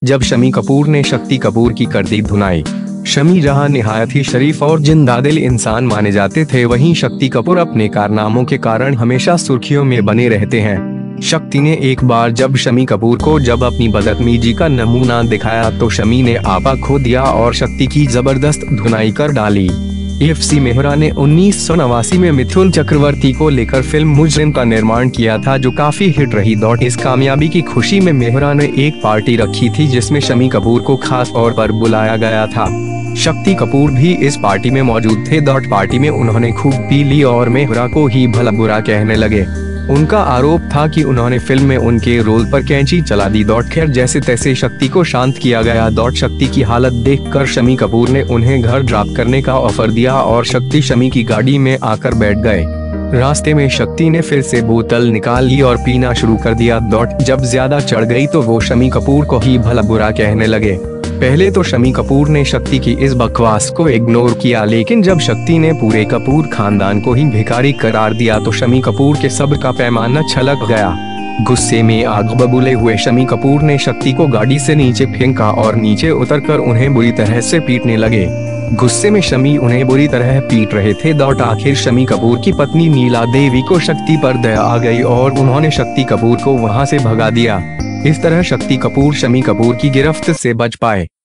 जब शम्मी कपूर ने शक्ति कपूर की कर दी धुनाई। शम्मी जहां निहायत ही शरीफ और जिंदादिल इंसान माने जाते थे, वहीं शक्ति कपूर अपने कारनामों के कारण हमेशा सुर्खियों में बने रहते हैं। शक्ति ने एक बार जब शम्मी कपूर को अपनी बदतमीजी का नमूना दिखाया तो शम्मी ने आपा खो दिया और शक्ति की जबरदस्त धुनाई कर डाली। एफसी मेहरा ने 1989 में मिथुन चक्रवर्ती को लेकर फिल्म मुजरिम का निर्माण किया था, जो काफी हिट रही। इस कामयाबी की खुशी में मेहरा ने एक पार्टी रखी थी जिसमें शम्मी कपूर को खास तौर पर बुलाया गया था। शक्ति कपूर भी इस पार्टी में मौजूद थे। पार्टी में उन्होंने खूब पी ली और मेहरा को ही भला बुरा कहने लगे। उनका आरोप था कि उन्होंने फिल्म में उनके रोल पर कैंची चला दी। खैर जैसे तैसे शक्ति को शांत किया गया। शक्ति की हालत देखकर शम्मी कपूर ने उन्हें घर ड्रॉप करने का ऑफर दिया और शक्ति शम्मी की गाड़ी में आकर बैठ गए। रास्ते में शक्ति ने फिर से बोतल निकाल ली और पीना शुरू कर दिया। जब ज्यादा चढ़ गई तो वो शम्मी कपूर को ही भला बुरा कहने लगे। पहले तो शम्मी कपूर ने शक्ति की इस बकवास को इग्नोर किया, लेकिन जब शक्ति ने पूरे कपूर खानदान को ही भिखारी करार दिया तो शम्मी कपूर के सब्र का पैमाना छलक गया। गुस्से में आग बबूले हुए शम्मी कपूर ने शक्ति को गाड़ी से नीचे फेंका और नीचे उतरकर उन्हें बुरी तरह से पीटने लगे। गुस्से में शम्मी उन्हें बुरी तरह पीट रहे थे। आखिर शम्मी कपूर की पत्नी नीला देवी को शक्ति पर दया आ गई और उन्होंने शक्ति कपूर को वहां से भगा दिया। इस तरह शक्ति कपूर शम्मी कपूर की गिरफ्त से बच पाए।